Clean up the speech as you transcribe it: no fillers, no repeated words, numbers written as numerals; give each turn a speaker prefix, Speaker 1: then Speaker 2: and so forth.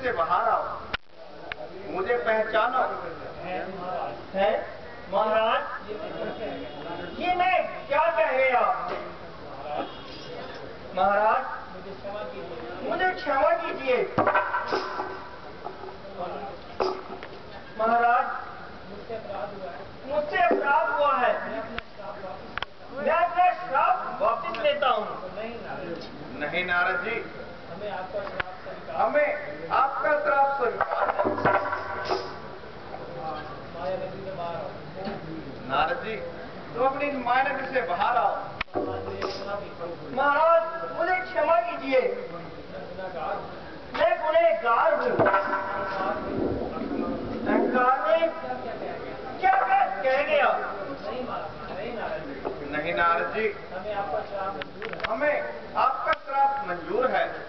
Speaker 1: से बाहर आओ, मुझे पहचानो।
Speaker 2: है महाराज, ये मैं क्या कह गया? महाराज मुझे क्षमा कीजिए। महाराज मुझसे अपराध हुआ है, मैं अपना श्राप वापस लेता हूँ।
Speaker 1: नहीं नारद जी, हमें आपका श्राप स्वीकार है। नारद जी, तुम अपनी माया नगरी से बाहर आओ।
Speaker 2: महाराज मुझे क्षमा कीजिए, मैं गुनहगार हूँ। अहंकार में क्या कह गया?
Speaker 1: नहीं नारद जी, हमें आपका श्राप मंजूर है।